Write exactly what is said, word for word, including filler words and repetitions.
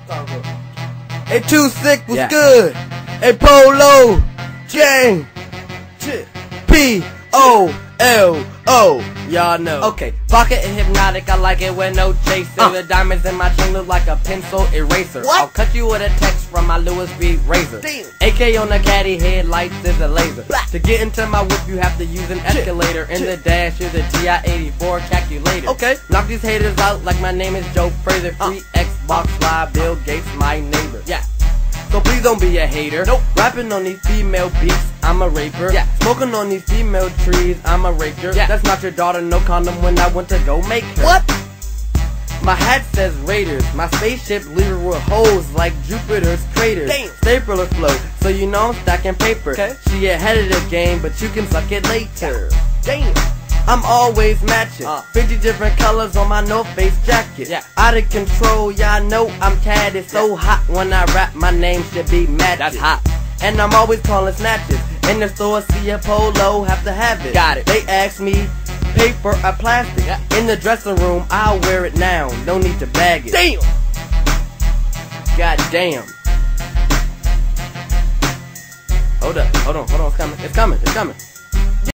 Hey, Too Sick was Yeah. good. Hey, Polo, J, P, O, L, O. Y'all know. Okay, pocket and hypnotic, I like it with no chaser. Uh. The diamonds in my chain look like a pencil eraser. What? I'll cut you with a text from my Lewis B razor. Damn. A K on the caddy, headlights is a laser. Blah. To get into my whip, you have to use an escalator. In the dash is a T I eighty-four calculator. Okay. Knock these haters out like my name is Joe Fraser. Uh. Free Xbox Live, Bill Gates, my neighbor. Yeah. So please don't be a hater. Nope. Rapping on these female beats, I'm a raper. Yeah. Smoking on these female trees, I'm a raker. Yeah. That's not your daughter, no condom when I went to go make her. What? My hat says Raiders. My spaceship leader with holes like Jupiter's craters. Damn. Stapler flow, so you know I'm stacking paper. Okay. She ahead of the game, but you can suck it later. Damn. I'm always matching. Uh. fifty different colors on my North Face jacket. Yeah. Out of control, y'all know I'm tad. It's so Yeah. hot when I rap, my name should be Magic. That's hot. And I'm always calling snatches. In the store, see a polo, have to have it. Got it. They ask me, paper or plastic? Yeah. In the dressing room, I'll wear it now. No need to bag it. Damn. God damn. Hold up, hold on, hold on, it's coming, it's coming, it's coming.